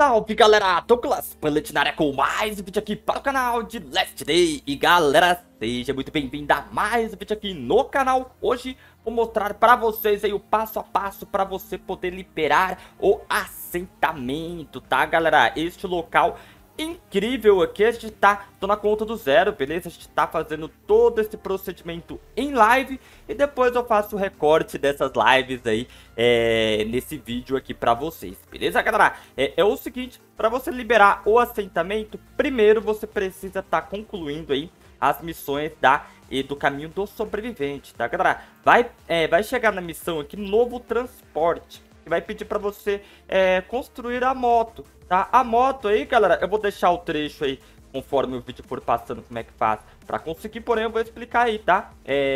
Salve galera, Douglas Pellet na área com mais um vídeo aqui para o canal de Last Day. E galera, seja muito bem-vindo a mais um vídeo aqui no canal. Hoje vou mostrar para vocês aí o passo a passo para você poder liberar o assentamento, tá galera? Este local incrível aqui, a gente tô na conta do zero, beleza? A gente tá fazendo todo esse procedimento em live e depois eu faço o recorte dessas lives aí nesse vídeo aqui pra vocês, beleza, galera? É o seguinte, pra você liberar o assentamento, primeiro você precisa estar concluindo aí as missões do caminho do sobrevivente, tá, galera? Vai chegar na missão aqui, novo transporte, que vai pedir pra você construir a moto, tá? A moto aí, galera, eu vou deixar o trecho aí, conforme o vídeo for passando, como é que faz pra conseguir, porém eu vou explicar aí, tá?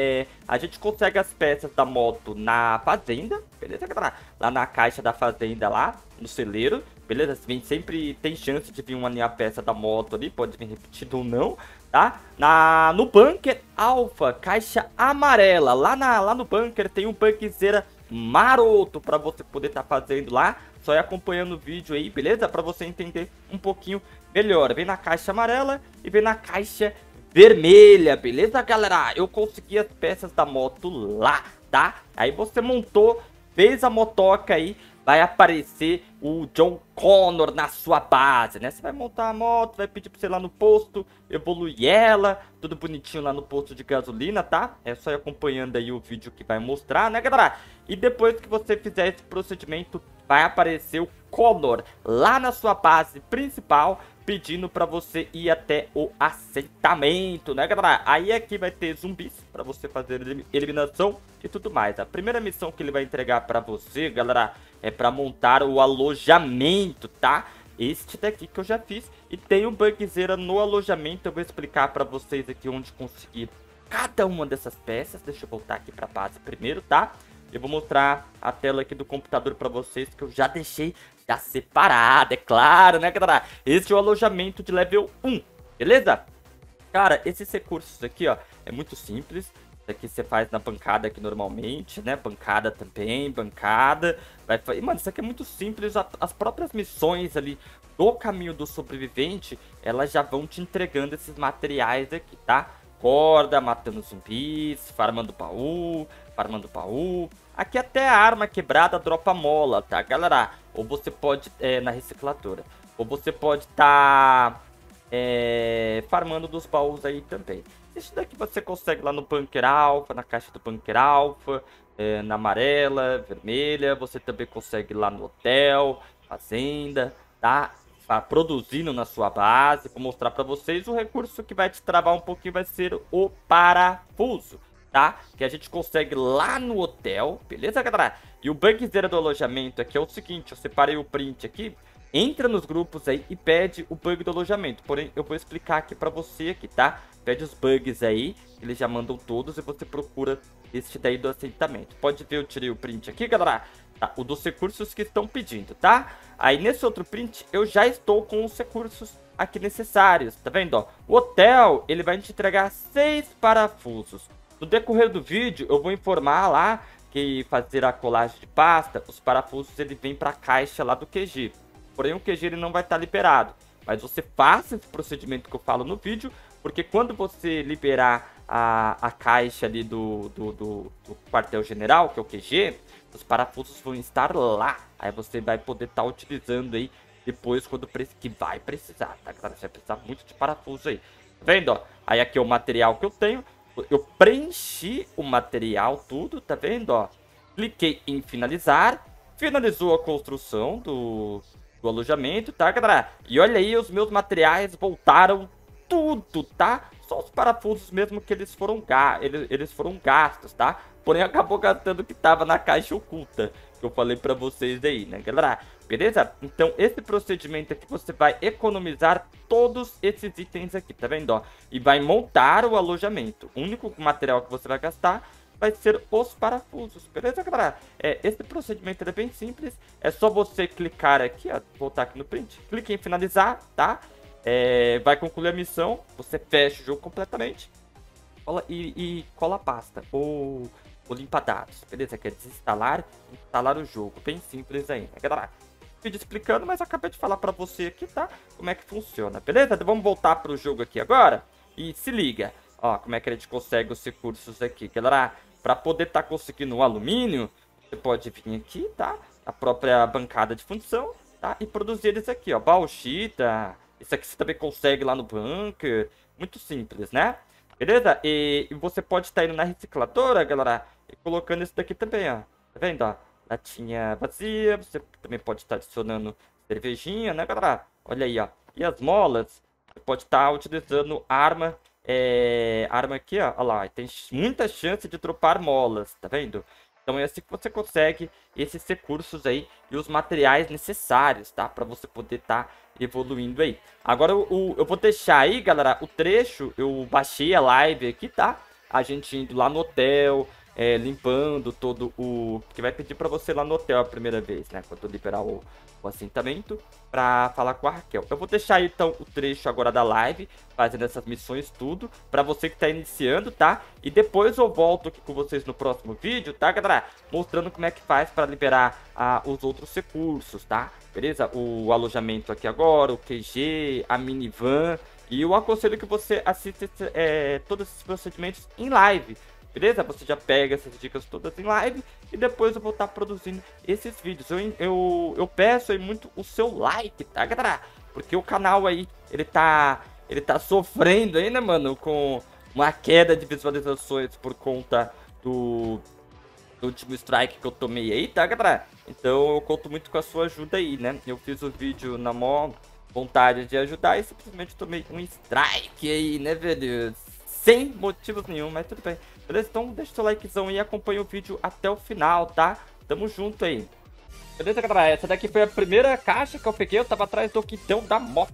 A gente consegue as peças da moto na fazenda, beleza, galera? Lá na caixa da fazenda, lá no celeiro, beleza? Sempre tem chance de vir uma linha peça da moto ali, pode vir repetido ou não, tá? No bunker alfa, caixa amarela, lá no bunker tem um bugzeira maroto pra você poder estar fazendo lá. Só ir acompanhando o vídeo aí, beleza? Pra você entender um pouquinho melhor. Vem na caixa amarela e vem na caixa vermelha, beleza, galera? Eu consegui as peças da moto lá, tá? Aí você montou, fez a motoca aí, vai aparecer o John Connor na sua base, né? Você vai montar a moto, vai pedir pra você ir lá no posto, evoluir ela, tudo bonitinho lá no posto de gasolina, tá? É só ir acompanhando aí o vídeo que vai mostrar, né, galera? E depois que você fizer esse procedimento, vai aparecer o Connor lá na sua base principal, pedindo pra você ir até o assentamento, né, galera? Aí aqui vai ter zumbis pra você fazer eliminação e tudo mais. A primeira missão que ele vai entregar pra você, galera, é pra montar o alojamento, tá? Este daqui que eu já fiz. E tem um bugzeira no alojamento. Eu vou explicar pra vocês aqui onde conseguir cada uma dessas peças. Deixa eu voltar aqui pra base primeiro, tá? Eu vou mostrar a tela aqui do computador pra vocês, que eu já deixei já separado, é claro, né, galera? Este é o alojamento de level 1, beleza? Cara, esses recursos aqui, ó, é muito simples. Isso aqui você faz na bancada aqui normalmente, né? Bancada também, bancada. Mano, isso aqui é muito simples. As próprias missões ali do caminho do sobrevivente, elas já vão te entregando esses materiais aqui, tá? Corda, matando zumbis, farmando baú, farmando baú. Aqui até a arma quebrada dropa mola, tá, galera? Ou você pode, na recicladora. Ou você pode farmando dos baús aí também. Isso daqui você consegue lá no bunker alfa, na caixa do bunker alfa, na amarela, vermelha. Você também consegue lá no hotel, fazenda, tá? Produzindo na sua base. Vou mostrar pra vocês. O recurso que vai te travar um pouquinho vai ser o parafuso, tá? Que a gente consegue lá no hotel, beleza, galera? E o bugzeira do alojamento aqui é o seguinte, eu separei o print aqui. Entra nos grupos aí e pede o bug do alojamento. Porém, eu vou explicar aqui pra você aqui, tá? Pede os bugs aí, eles já mandam todos e você procura este daí do assentamento. Pode ver, eu tirei o print aqui, galera. Tá, o dos recursos que estão pedindo, tá? Aí nesse outro print eu já estou com os recursos aqui necessários, tá vendo, ó? O hotel, ele vai te entregar 6 parafusos. No decorrer do vídeo eu vou informar lá que fazer a colagem de pasta, os parafusos ele vem pra caixa lá do QG. Porém o QG ele não vai estar liberado. Mas você faça esse procedimento que eu falo no vídeo, porque quando você liberar a caixa ali do quartel-general, que é o QG, os parafusos vão estar lá. Aí você vai poder estar utilizando aí depois quando que vai precisar, tá, galera? Você vai precisar muito de parafuso aí. Tá vendo, ó? Aí aqui é o material que eu tenho. Eu preenchi o material tudo, tá vendo, ó? Cliquei em finalizar. Finalizou a construção do alojamento, tá, galera? E olha aí, os meus materiais voltaram tudo, tá? Só os parafusos mesmo que eles foram gastos, tá? Porém, acabou gastando o que tava na caixa oculta, que eu falei pra vocês aí, né, galera? Beleza? Então, esse procedimento aqui, você vai economizar todos esses itens aqui, tá vendo, ó? E vai montar o alojamento. O único material que você vai gastar vai ser os parafusos, beleza, galera? Esse procedimento é bem simples. É só você clicar aqui, ó, voltar aqui no print. Clique em finalizar, tá? Vai concluir a missão. Você fecha o jogo completamente. Cola a pasta. Ou limpa dados, beleza? Quer desinstalar, instalar o jogo. Bem simples aí, né, galera? vídeo explicando, mas eu acabei de falar pra você aqui, tá? Como é que funciona, beleza? Então vamos voltar pro jogo aqui agora. E se liga, ó, como é que a gente consegue os recursos aqui, galera. Pra poder tá conseguindo o alumínio, você pode vir aqui, tá? A própria bancada de função, tá? E produzir eles aqui, ó, bauxita. Isso aqui você também consegue lá no bunker. Muito simples, né? Beleza? E você pode estar indo na recicladora, galera, e colocando isso daqui também, ó. Tá vendo, ó? Latinha vazia. Você também pode estar adicionando cervejinha, né, galera? Olha aí, ó. E as molas, você pode estar utilizando arma. Arma aqui, ó. Olha lá. Tem muita chance de dropar molas, tá vendo? Então é assim que você consegue esses recursos aí e os materiais necessários, tá? Pra você poder estar evoluindo aí. Agora eu vou deixar aí, galera, o trecho. Eu baixei a live aqui, tá? A gente indo lá no hotel, limpando todo o... que vai pedir pra você lá no hotel a primeira vez, né? Quando eu liberar o assentamento, pra falar com a Raquel. Eu vou deixar aí, então, o trecho agora da live, fazendo essas missões tudo, pra você que tá iniciando, tá? E depois eu volto aqui com vocês no próximo vídeo, tá, galera? Mostrando como é que faz pra liberar os outros recursos, tá? Beleza? O alojamento aqui agora, o QG, a minivan. E eu aconselho que você assista todos esses procedimentos em live. Beleza? Você já pega essas dicas todas em live e depois eu vou estar produzindo esses vídeos. Eu peço aí muito o seu like, tá, galera? Porque o canal aí, ele tá sofrendo aí, né, mano? Com uma queda de visualizações por conta do último strike que eu tomei aí, tá, galera? Então eu conto muito com a sua ajuda aí, né? Eu fiz o vídeo na maior vontade de ajudar e simplesmente tomei um strike aí, né, velho? Sem motivos nenhum, mas tudo bem. Beleza? Então deixa o seu likezão aí e acompanha o vídeo até o final, tá? Tamo junto aí. Beleza, galera? Essa daqui foi a primeira caixa que eu peguei. Eu tava atrás do quitão da moto.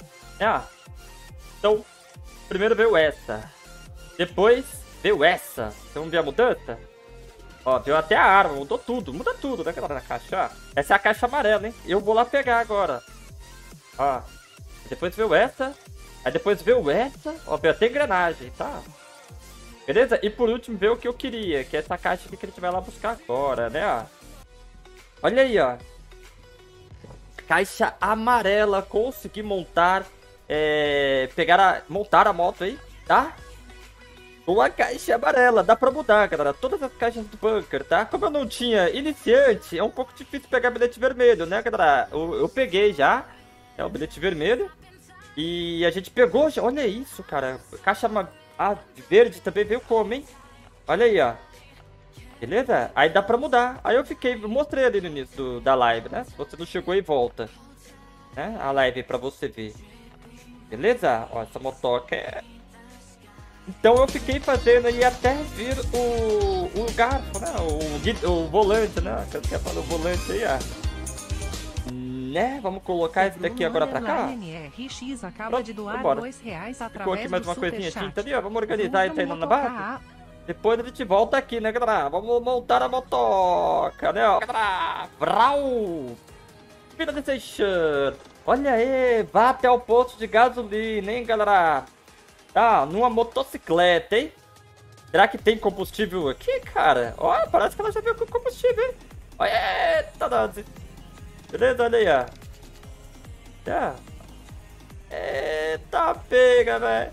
Então, primeiro veio essa. Depois veio essa. Vamos ver a mudança? Ó, veio até a arma. Mudou tudo. Muda tudo, né, galera? Na caixa, ó. Essa é a caixa amarela, hein? Eu vou lá pegar agora. Ó. Depois veio essa. Aí depois veio essa. Ó, veio até engrenagem, tá? Beleza? E por último veio o que eu queria, que é essa caixa aqui que a gente vai lá buscar agora, né, ó. Olha aí, ó. Caixa amarela. Consegui montar, montar a moto aí, tá? Com a caixa amarela. Dá pra mudar, galera. Todas as caixas do bunker, tá? Como eu não tinha iniciante, é um pouco difícil pegar bilhete vermelho, né, galera? Eu peguei já. É o bilhete vermelho. E a gente pegou já. Olha isso, cara. Caixa verde também veio como, hein? Olha aí, ó. Beleza? Aí dá pra mudar. Aí eu mostrei ali no início da live, né? Se você não chegou aí, volta. Né? A live aí pra você ver. Beleza? Ó, essa motoca é... Então eu fiquei fazendo aí até vir o garfo, né? O volante, né? Você quer falar o volante aí, ó. Né? Vamos colocar esse daqui agora pra cá. RX acaba de doar R$2 através ficou aqui mais uma coisinha tinta ali, ó. Vamos organizar Vamos isso aí na barra. Depois a gente volta aqui, né, galera? Vamos montar a motoca, né, ó. Galera, vrau! Finalization! Olha aí, vá até o posto de gasolina, hein, galera? Tá, numa motocicleta, hein? Será que tem combustível aqui, cara? Ó, parece que ela já veio com combustível, hein? Olha, eita, nossa. Beleza, olha aí, ó. Já. Eita, pega, velho.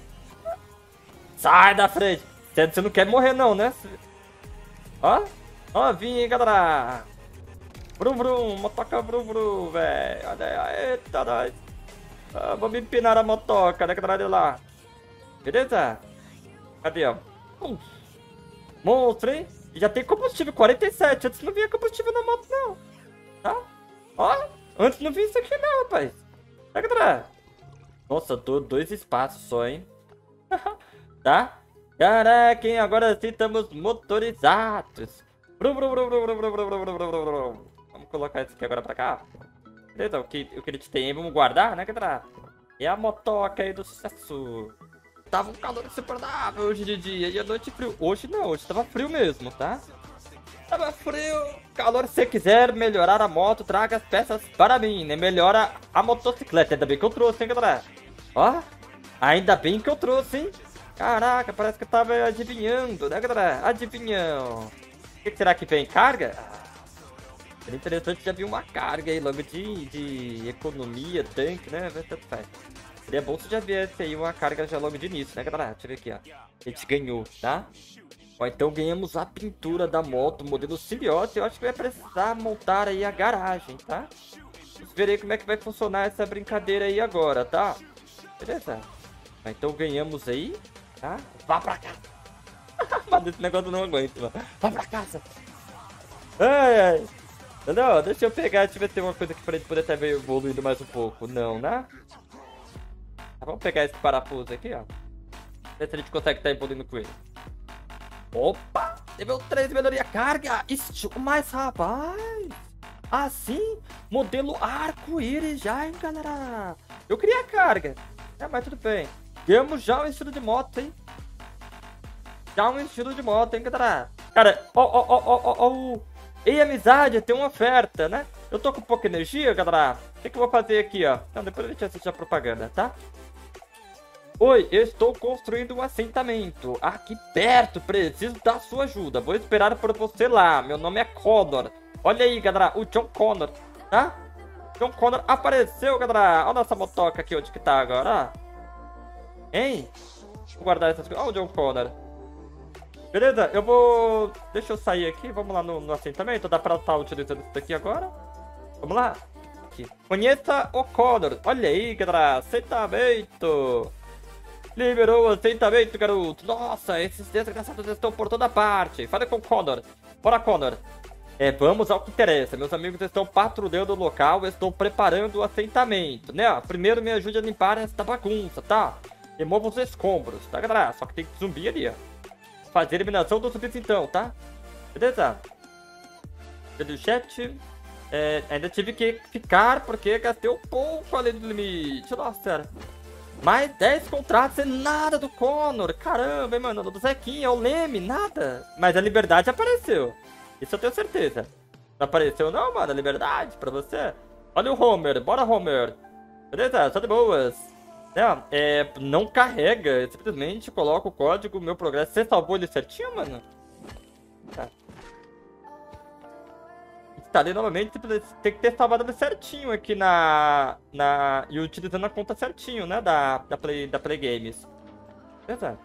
Sai da frente. Você não quer morrer, não, né? Ó. Ó, vim, hein, galera. Vrum, vrum. Motoca vrum, vrum, velho. Olha aí. Eita, nós. Vamos empinar a motoca, né, galera? Lá. Beleza? Cadê, ó? Monstro, hein? E já tem combustível, 47. Antes não vinha combustível na moto, não. Tá? Ó, antes não vi isso aqui não, rapaz. Tá, galera? Nossa, dois espaços só, hein? Tá? Caraca, hein? Agora sim estamos motorizados. Vamos colocar isso aqui agora pra cá. Beleza, o que a gente tem aí, vamos guardar, né, galera? É a motoca aí do sucesso. Tava um calor insuportável hoje de dia e a noite frio. Hoje não, hoje tava frio mesmo, tá? Tava frio, calor. Se quiser melhorar a moto, traga as peças para mim, né? Melhora a motocicleta. Ainda bem que eu trouxe, hein, galera? Ó, ainda bem que eu trouxe, hein? Caraca, parece que eu tava adivinhando, né, galera? Adivinhão. O que será que vem? Carga? Seria interessante já vir uma carga aí logo de economia, tanque, né? Tanto faz. Seria bom se já viesse aí uma carga já logo de início, né, galera? Deixa eu ver aqui, ó. A gente ganhou, tá? Ó, então ganhamos a pintura da moto, modelo Simbiote. Eu acho que vai precisar montar aí a garagem, tá? Vamos ver aí como é que vai funcionar essa brincadeira aí agora, tá? Beleza? Então ganhamos aí, tá? Vá pra casa. Mano, esse negócio eu não aguento, mano. Vá pra casa. Ai, ai. Não, deixa eu pegar, deixa eu ver se tem uma coisa aqui pra gente poder estar evoluindo mais um pouco. Não, né? Tá, vamos pegar esse parafuso aqui, ó. Ver se a gente consegue estar evoluindo com ele. Opa! Nível 3, melhoria carga. Estilo mais, rapaz. Assim, modelo arco-íris já, hein, galera. Eu queria carga. É, mas tudo bem. Ganhamos já um estilo de moto, hein. Já um estilo de moto, hein, galera. Cara, ó. Ei, amizade, tem uma oferta, né? Eu tô com pouca energia, galera. O que eu vou fazer aqui, ó? Então, depois a gente assiste a propaganda, tá? Oi, eu estou construindo um assentamento aqui perto. Preciso da sua ajuda. Vou esperar por você lá. Meu nome é Connor. Olha aí, galera, o John Connor, tá? John Connor apareceu, galera. Olha a nossa motoca aqui, onde que tá agora, ó. Hein? Vou guardar essas coisas. Olha o John Connor. Beleza, eu vou... Deixa eu sair aqui, vamos lá no assentamento. Dá pra estar utilizando isso daqui agora. Vamos lá. Aqui. Conheça o Connor. Olha aí, galera. Assentamento. Liberou o assentamento, garoto. Nossa, esses desgraçados estão por toda parte. Fala com o Connor. Bora, Connor. Vamos ao que interessa. Meus amigos estão patrulhando o local. Estou preparando o assentamento, né? Primeiro me ajude a limpar esta bagunça, tá? Remova os escombros, tá, galera? Só que tem zumbi ali, ó. Fazer a eliminação dos zumbis então, tá? Beleza? Pelo chat. Ainda tive que ficar porque gastei um pouco além do limite. Nossa, sério. Mais 10 contratos e nada do Connor. Caramba, hein, mano. Do Zequinha, o Leme, nada. Mas a liberdade apareceu. Isso eu tenho certeza. Não apareceu não, mano, a liberdade pra você? Olha o Homer. Bora, Homer. Beleza? Só de boas. Não carrega, simplesmente coloca o código, meu progresso. Você salvou ele certinho, mano? Tá. Instalei novamente, tem que ter salvado ele certinho aqui e utilizando a conta certinho, né? Da Play Games. Beleza.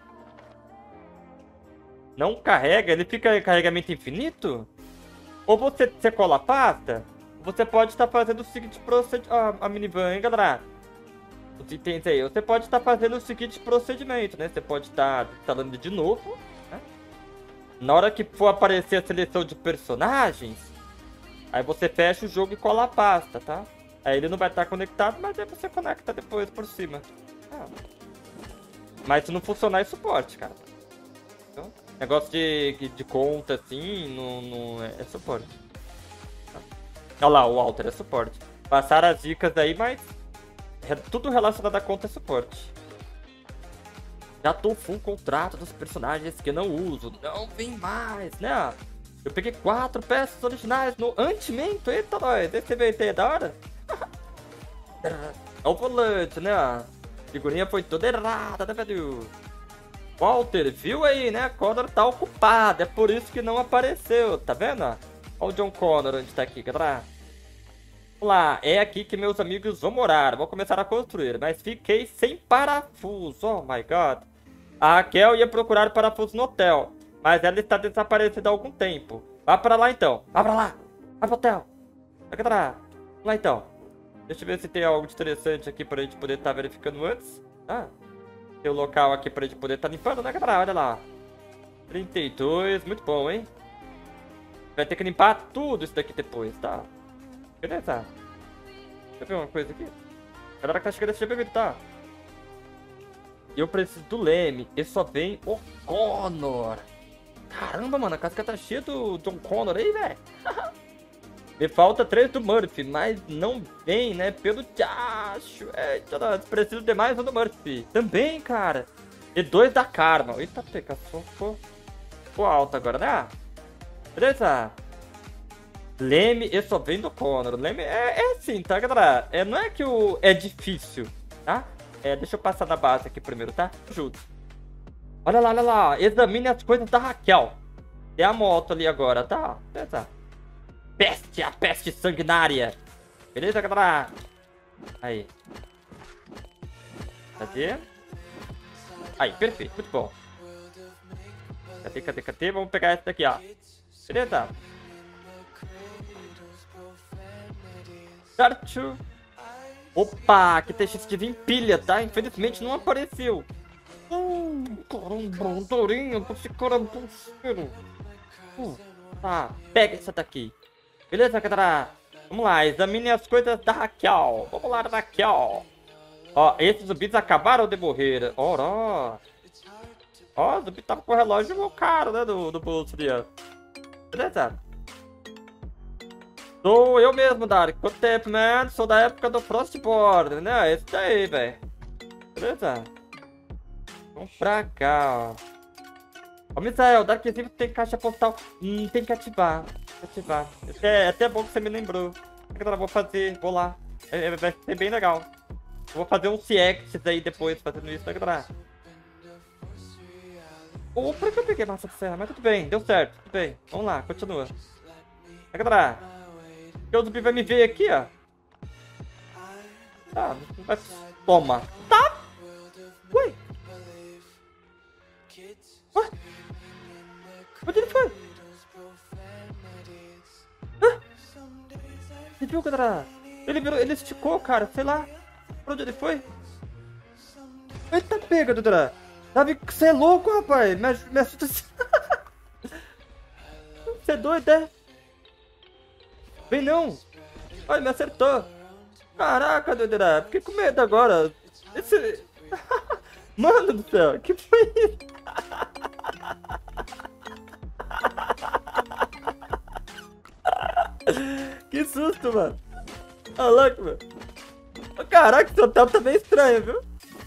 Não carrega, ele fica em carregamento infinito? Ou você cola a pasta, você pode estar fazendo o seguinte procedimento. A minivan, hein, galera? Os itens aí, você pode estar fazendo o seguinte procedimento, né? Você pode estar instalando de novo, né? Na hora que for aparecer a seleção de personagens, aí você fecha o jogo e cola a pasta, tá? Aí ele não vai estar conectado, mas aí você conecta depois por cima. Mas se não funcionar é suporte, cara. Então, negócio de conta assim, não é suporte. Olha lá, o Walter é suporte. Passaram as dicas aí, mas tudo relacionado à conta é suporte. Já tô full contrato dos personagens que não uso. Não vem mais, né? Eu peguei 4 peças originais no Antimento. Eita, nós. Esse evento aí é da hora. É o volante, né? A figurinha foi toda errada, né, velho? Walter, viu aí, né? Connor tá ocupado. É por isso que não apareceu, tá vendo? Olha o John Connor onde tá aqui, galera. Vamos lá, é aqui que meus amigos vão morar. Vou começar a construir, mas fiquei sem parafuso. Oh my god. A Raquel ia procurar parafuso no hotel, mas ela está desaparecida há algum tempo. Vá pra lá então. Vá pra lá. Vá pro hotel. Vamos lá então. Deixa eu ver se tem algo interessante aqui pra gente poder estar verificando antes. Tem o local aqui pra gente poder estar limpando, né, galera? Olha lá. 32, muito bom, hein? Vai ter que limpar tudo isso daqui depois, tá? Beleza. Deixa eu ver uma coisa aqui. A galera que tá chegando, deixa eu ver, tá? Eu preciso do Leme. E só vem o Connor. Caramba, mano. A casca tá cheia do John Connor aí, velho. Me falta 3 do Murphy, mas não vem, né? Pelo diacho. Eita, nós preciso de mais um do Murphy. Também, cara. E 2 da Karma. Eita, pega. Ficou alto agora, né? Beleza. Leme e só vem do Connor. Leme é assim, tá, galera? Não é que é difícil, tá? Deixa eu passar na base aqui primeiro, tá? Ajuda. Olha lá. Examine as coisas da Raquel. Tem a moto ali agora, tá? Beleza. a peste sanguinária. Beleza, galera? Aí. Cadê? Aí, perfeito, muito bom. Cadê? Vamos pegar essa daqui, ó. Beleza? Certo. Opa, aqui tem chance de vir pilha, tá? Infelizmente não apareceu. Caramba, um tourinho pra ficar impulseiro. Tá, pega essa daqui. Beleza, galera? Vamos lá, examine as coisas da Raquel. Vamos lá, Raquel. Ó, esses zumbis acabaram de morrer. Ó, o zumbi tava com o relógio no cara, né? Do bolso ali, ó. Beleza? Sou eu mesmo, Dark. Quanto tempo, man? Sou da época do Frostborn, né? Esse daí, velho. Beleza? Vamos pra cá, ó. Ó, Misael, Dark Zip tem caixa postal. Tem que ativar. É até bom que você me lembrou. Agora vou fazer, vou lá. Vai ser bem legal. Vou fazer um CX aí depois, fazendo isso, né, galera? Por que eu peguei massa de serra? Mas tudo bem, deu certo, tudo bem. Vamos lá, continua. Galera, o zumbi vai me ver aqui, ó. Tá, vai... Toma. Tá. Ui. Ué? Onde ele foi? Você viu, galera? Ele esticou, cara, sei lá. Pra onde ele foi? Eita, pega, Dudra. Davi, você é louco, rapaz. Me assusta. Você é doido, é? Vem não. Olha, me acertou. Caraca, Dudra. Fiquei com medo agora. Esse... Mano do céu, que foi isso? Que susto, mano. Tá louco, mano. Caraca, esse hotel tá bem estranho, viu?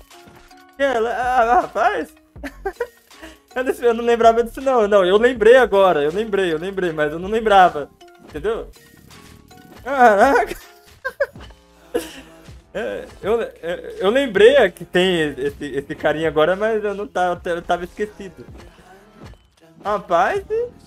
Rapaz. Eu não lembrava disso, não. Não, eu lembrei agora. Eu lembrei, mas eu não lembrava. Entendeu? Caraca. Eu lembrei que tem esse carinha agora, mas eu não tava, eu tava esquecido. Rapaz.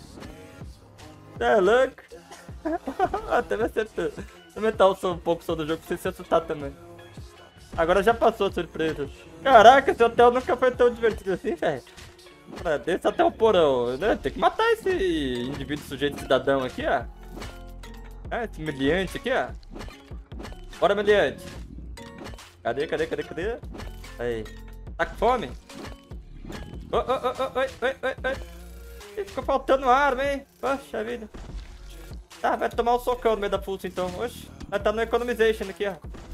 É louco. Até me acertou. Vou aumentar um pouco o som do jogo pra você se assustar também. Agora já passou a surpresa. Caraca, esse hotel nunca foi tão divertido assim, velho. Desce até o porão, né? Tem que matar esse indivíduo, sujeito cidadão aqui, ó. Esse meliante aqui, ó. Bora, meliante. Cadê? Aí. Tá com fome? Oi. Ficou faltando arma, hein? Poxa vida. Tá, vai tomar um socão no meio da pulsa então. Oxe, vai tá no economization aqui, ó.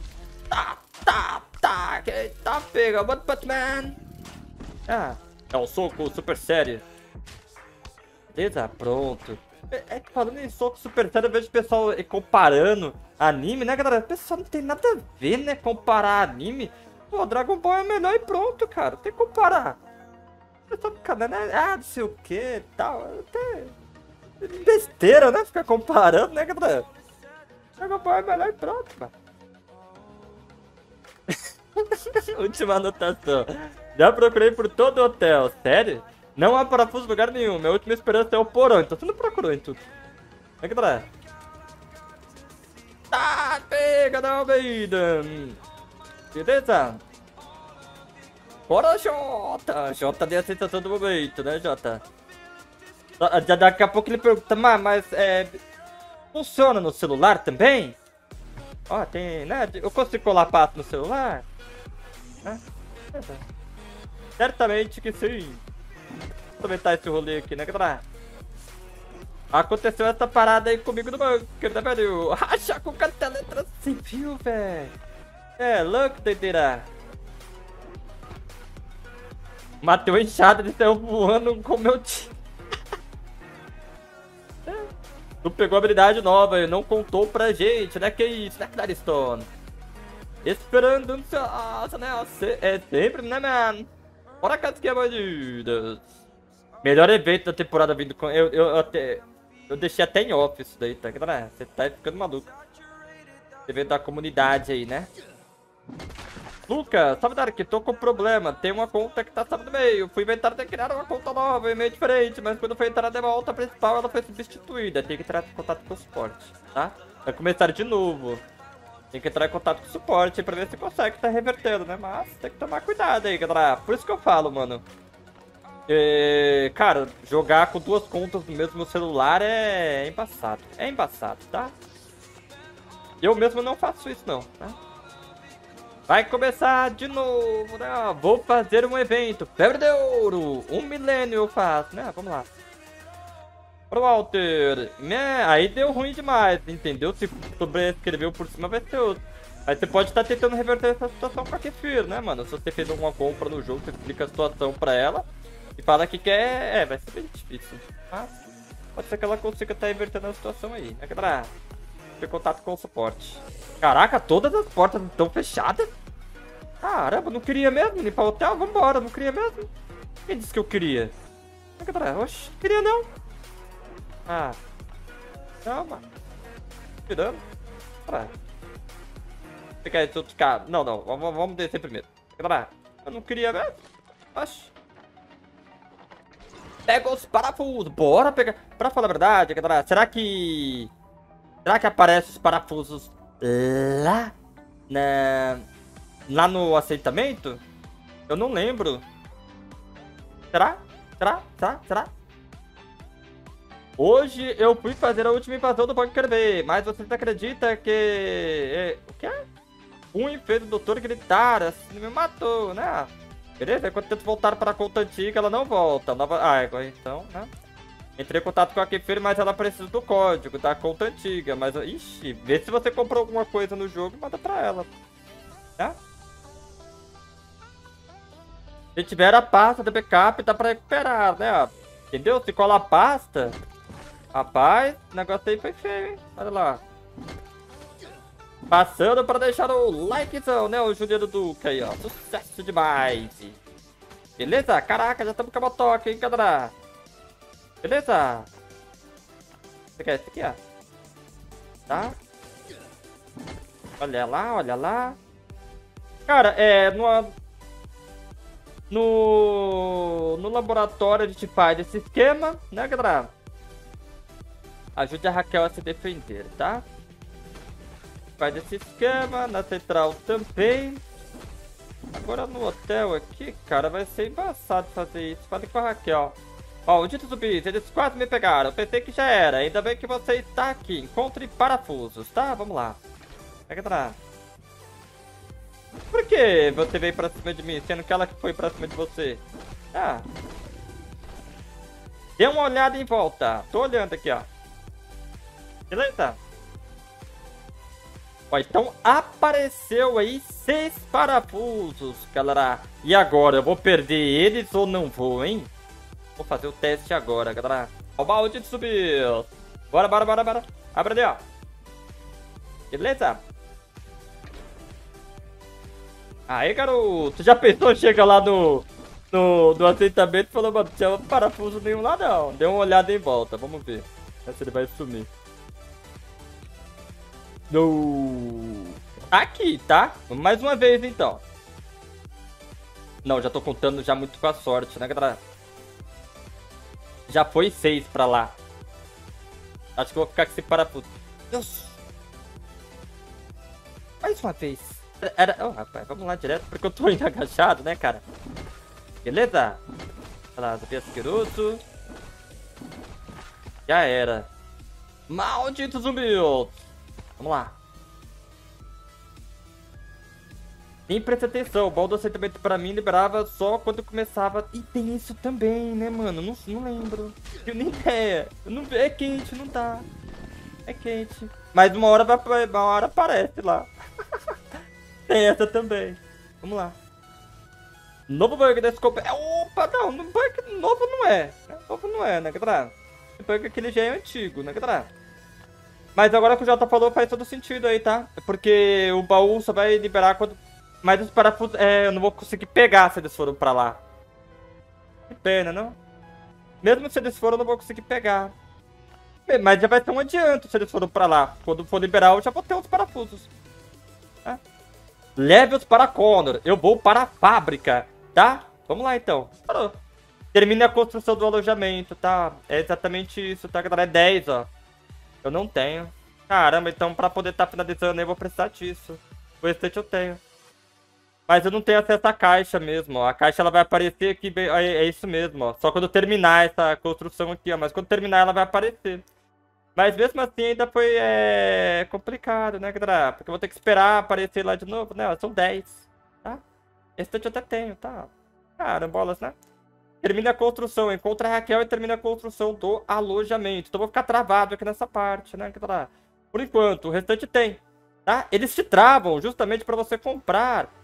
Tá. Eita, pega. Bota Batman. Ah, é um soco super sério. Beleza, pronto. Que falando em soco super sério, eu vejo o pessoal comparando anime, né, galera? O pessoal não tem nada a ver, né? Comparar anime. Pô, Dragon Ball é melhor e pronto, cara. Tem que comparar. Eu tô ficando, né? Não sei o que e tal. Até... besteira, né? Ficar comparando, né, galera? Dragon Ball é melhor e pronto, mano. Última anotação. Já procurei por todo o hotel, sério? Não há parafuso em lugar nenhum. Minha última esperança é o porão, então você não procurou em tudo. É que tá. Tá, pega, não, Maiden. Beleza? Bora, Jota. Jota tem a sensação do momento, né, Jota? Já daqui a pouco ele pergunta, mas funciona no celular também? Ó, tem, né? Eu consigo colar pato no celular? Certamente que sim. Vou aproveitar esse rolê aqui, né, galera? Aconteceu essa parada aí comigo no bunker, né, velho? Racha com cartela civil, velho. É louco, doideira. Matei uma enxada de céu voando com o meu time. Tu pegou habilidade nova e não contou pra gente, né? Que isso, né, Daristone? Esperando um sucesso, né? É sempre, né, man? Bora casquinha, bandidos. Melhor evento da temporada vindo com... Eu deixei até em off isso daí, tá? Você tá ficando maluco. Evento da comunidade aí, né? Lucas, sabe, Dark, tô com problema. Tem uma conta que tá saindo no meio. Fui inventar de criar uma conta nova e meio diferente, mas quando foi entrar na conta principal, ela foi substituída. Tem que entrar em contato com o suporte, tá? Vai começar de novo. Tem que entrar em contato com o suporte pra ver se consegue tá revertendo, né? Mas tem que tomar cuidado aí, galera. Por isso que eu falo, mano. Cara, jogar com duas contas no mesmo celular é embaçado. É embaçado, tá? Eu mesmo não faço isso, não, tá? Vai começar de novo, né? Vou fazer um evento. Febre de ouro. 1 milênio eu faço, né? Vamos lá. Pro Walter. Né? Aí deu ruim demais, entendeu? Se sobrescreveu por cima, vai ser outro. Aí você pode estar tentando reverter essa situação com a Kefir, né, mano? Se você fez alguma compra no jogo, você explica a situação pra ela e fala que quer... vai ser bem difícil. Mas pode ser que ela consiga estar revertendo a situação aí, né, galera? Ter contato com o suporte. Caraca, todas as portas estão fechadas? Caramba, não queria mesmo limpar o hotel? Vambora, não queria mesmo? Quem disse que eu queria? Oxi, não queria não. Ah. Não, mano. Tirando. Caralho. Você quer outros caras? Não, não. Vamos descer primeiro. Eu não queria mesmo. Oxi. Pega os parafusos. Bora pegar. Pra falar a verdade, galera, será que aparece os parafusos lá? Lá no aceitamento? Eu não lembro. Será? Será? Hoje eu fui fazer a última invasão do Bunker B, mas você acredita que... O que é? Fez o doutor gritar, assim, me matou, né? Beleza? Enquanto tento voltar para a conta antiga, ela não volta. Então, né? Entrei em contato com a Kefir, mas ela precisa do código da conta antiga. Mas, ixi, vê se você comprou alguma coisa no jogo e manda pra ela. Tá? Se tiver a pasta de backup, dá pra recuperar, né? Entendeu? Se cola a pasta... Rapaz, o negócio aí foi feio, hein? Olha lá. Passando pra deixar o likezão, né? O Juliano Duca aí, ó. Sucesso demais. Beleza? Caraca, já estamos com a motoca, hein, galera? Beleza? Você quer esse aqui, ó? Tá? Olha lá, olha lá. Cara, no laboratório a gente faz esse esquema, né, galera? Ajude a Raquel a se defender, tá? Faz esse esquema, na central também. Agora no hotel aqui, cara, vai ser embaçado fazer isso. Fale com a Raquel. Ó, o dito zumbis, eles quase me pegaram. Eu pensei que já era. Ainda bem que você está aqui. Encontre parafusos, tá? Vamos lá. Pega atrás. Por que você veio pra cima de mim, sendo que ela que foi pra cima de você? Ah. Dê uma olhada em volta. Tô olhando aqui, ó. Beleza? Ó, então apareceu aí 6 parafusos, galera. E agora, eu vou perder eles ou não vou, hein? Vou fazer o teste agora, galera. Ó, o balde subiu. Bora. Abre ali, ó. Beleza? Aí, garoto. Já pensou? Chega lá no aceitamento e falou, mano, não tinha parafuso nenhum lá, não. Dê uma olhada em volta. Vamos ver se ele vai sumir. No... Aqui, tá? Vamos mais uma vez, então. Não, já tô contando já muito com a sorte, né, galera? Já foi 6 pra lá. Acho que eu vou ficar com esse parafuso. Deus! Mais uma vez. Oh, rapaz, vamos lá direto, porque eu tô indo agachado, né, cara? Beleza? Olha lá, zumbi asqueroso. Já era. Maldito zumbi! Vamos lá. Nem presta atenção, o balde do aceitamento pra mim liberava só quando começava. E tem isso também, né, mano? Não lembro. Eu nem ideia. É quente, não dá. É quente. Mas uma hora aparece lá. Tem essa também. Vamos lá. Novo bug da Scope. Opa, não. Bug novo não é. Novo não é, né, galera? O bug aquele já é antigo, né, galera? Mas agora que o Jota falou faz todo sentido aí, tá? Porque o baú só vai liberar quando... Mas os parafusos... eu não vou conseguir pegar se eles foram pra lá. Que pena, não? Mesmo se eles foram, eu não vou conseguir pegar. Mas já vai ter um adianto se eles foram pra lá. Quando for liberar, eu já vou ter os parafusos. Tá? Levels para Connor. Eu vou para a fábrica, tá? Vamos lá, então. Parou. Termine a construção do alojamento, tá? É exatamente isso, tá, galera? É 10, ó. Eu não tenho. Caramba, então pra poder estar finalizando eu vou precisar disso. O restante eu tenho. Mas eu não tenho acesso à caixa mesmo, ó. A caixa ela vai aparecer aqui, é isso mesmo, ó. Só quando eu terminar essa construção aqui, ó. Mas quando terminar ela vai aparecer. Mas mesmo assim ainda foi complicado, né, galera? Porque eu vou ter que esperar aparecer lá de novo, né? Ó, são 10, tá? Esse eu até tenho, tá? Carambolas, né? Termine a construção, encontra a Raquel e termine a construção do alojamento. Então eu vou ficar travado aqui nessa parte, né, galera? Por enquanto, o restante tem, tá? Eles te travam justamente para você comprar